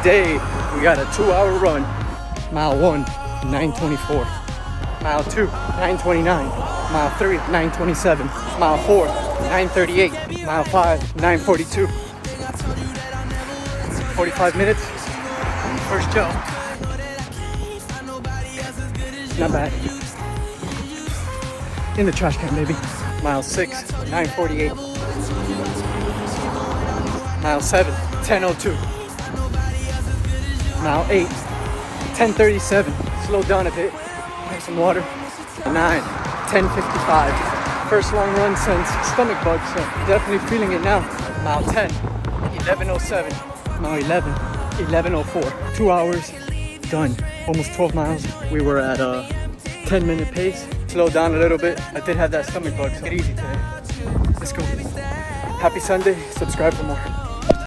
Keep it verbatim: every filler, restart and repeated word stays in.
today we got a two hour run. Mile one, nine twenty-four. Mile two, nine twenty-nine. Mile three, nine twenty-seven. Mile four, nine thirty-eight. Mile five, nine forty-two. forty-five minutes. First jump. Not bad. In the trash can, baby. Mile six, nine forty-eight. Mile seven, ten oh two. Mile eight, ten thirty-seven. Slow down a bit. Have some water. nine, ten fifty-five. First long run since stomach bug, so definitely feeling it now. Mile ten, eleven oh seven. Mile eleven, eleven oh four. Two hours, done. Almost twelve miles. We were at a ten minute pace. Slow down a little bit. I did have that stomach bug, so get easy today. Let's go. Happy Sunday. Subscribe for more.